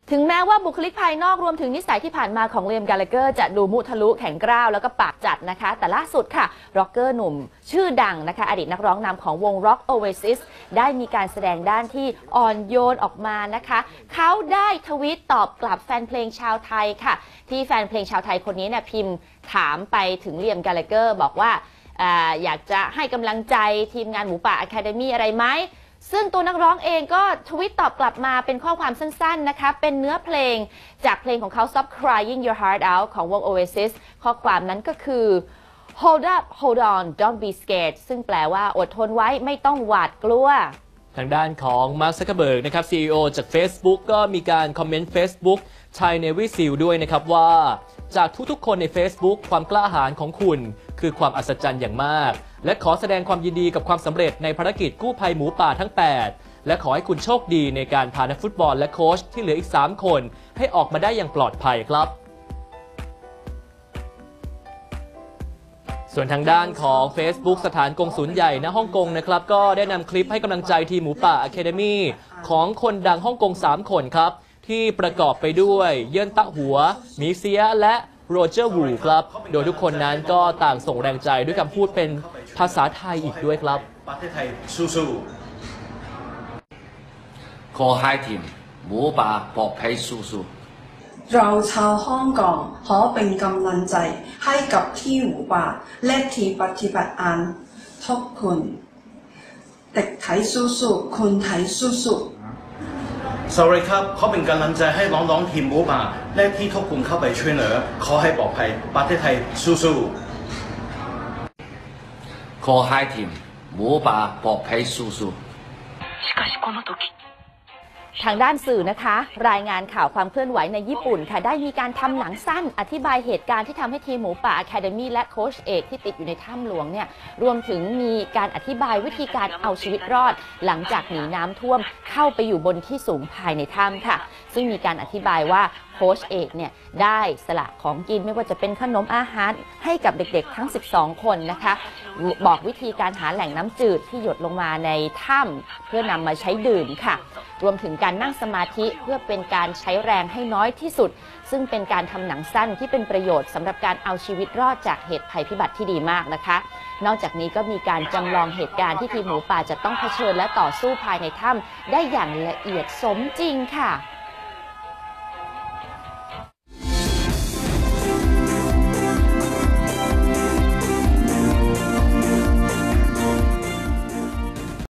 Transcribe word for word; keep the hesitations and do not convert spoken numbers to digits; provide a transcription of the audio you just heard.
ถึงแม้ว่าบุคลิกภายนอกรวมถึงนิสัยที่ผ่านมาของเลม กาลาเกอร์จะดูมุทะลุแข็งกร้าวแล้วก็ปากจัดนะคะแต่ล่าสุดค่ะร็อกเกอร์หนุ่มชื่อดังนะคะอดีตนักร้องนำของวง Rock Oasis ได้มีการแสดงด้านที่อ่อนโยนออกมานะคะเขาได้ทวีตตอบกลับแฟนเพลงชาวไทยค่ะที่แฟนเพลงชาวไทยคนนี้เนี่ยพิมพ์ถามไปถึงเลม กาลาเกอร์บอกว่าอยากจะให้กำลังใจทีมงานหมูป่า Academy อะไรไหมซึ่งตัวนักร้องเองก็ทวิตตอบกลับมาเป็นข้อความสั้นๆนะคะเป็นเนื้อเพลงจากเพลงของเขา Stop Crying Your Heart Out ของวง Oasis ข้อความนั้นก็คือ Hold up hold on don't be scared ซึ่งแปลว่าอดทนไว้ไม่ต้องหวาดกลัวทางด้านของมาร์ค ซักเคอร์เบิร์กนะครับ ซี อี โอ จาก Facebook ก็มีการคอมเมนต์ Facebook ไทย Navy SEAL ด้วยนะครับว่าจากทุกๆคนใน Facebook ความกล้าหาญของคุณคือความอัศจรรย์อย่างมากและขอแสดงความยินดีกับความสำเร็จในภารกิจกู้ภัยหมูป่าทั้งแปดและขอให้คุณโชคดีในการพานักฟุตบอลและโค้ชที่เหลืออีกสามคนให้ออกมาได้อย่างปลอดภัยครับส่วนทางด้านของ Facebook สถานกงสุลใหญ่ณฮ่องกงนะครับก็ได้นำคลิปให้กำลังใจทีมหมูป่า Academy ของคนดังฮ่องกงสามคนครับที่ประกอบไปด้วยเยินตะหัวหมีเซียและโรเจอร์วูครับโดยทุกคนนั้นก็ต่างส่งแรงใจด้วยคำพูดเป็นภาษาไทยอีกด้วยครับประเทศไทยสู้ๆขอให้ทีมหมูป่าปลอดภัยสู้ๆเราชาวฮ่องกงขอเป็นกำลังใจให้กับที่หมูป่าและทีมปฏิบัติการทุกคนเด็กไทยสู้ๆคนไทยสู้ๆสวัสดีครับขอเป็นกำลังใจให้น้องๆทีมหมูป่าและที่ทุกคนเข้าไปช่วยเหลือขอให้ปลอดภัยประเทศไทยสู้ๆขอให้ทีมหมูป่าปลอดภัยสู้ๆทางด้านสื่อนะคะรายงานข่าวความเคลื่อนไหวในญี่ปุ่นค่ะได้มีการทำหนังสั้นอธิบายเหตุการณ์ที่ทำให้ทีมหมูป่า Academy และโค้ชเอกที่ติดอยู่ในถ้ำหลวงเนี่ยรวมถึงมีการอธิบายวิธีการเอาชีวิตรอดหลังจากหนีน้ำท่วมเข้าไปอยู่บนที่สูงภายในถ้ำค่ะซึ่งมีการอธิบายว่าโค้ชเอกเนี่ยได้สละของกินไม่ว่าจะเป็นขนมอาหารให้กับเด็กๆทั้งสิบสองคนนะคะบอกวิธีการหาแหล่งน้ำจืดที่หยดลงมาในถ้ำเพื่อนำมาใช้ดื่มค่ะรวมถึงการนั่งสมาธิเพื่อเป็นการใช้แรงให้น้อยที่สุดซึ่งเป็นการทำหนังสั้นที่เป็นประโยชน์สำหรับการเอาชีวิตรอดจากเหตุภัยพิบัติที่ดีมากนะคะนอกจากนี้ก็มีการจำลองเหตุการณ์ที่ทีมหมูป่าจะต้องเผชิญและต่อสู้ภายในถ้ำได้อย่างละเอียดสมจริงค่ะ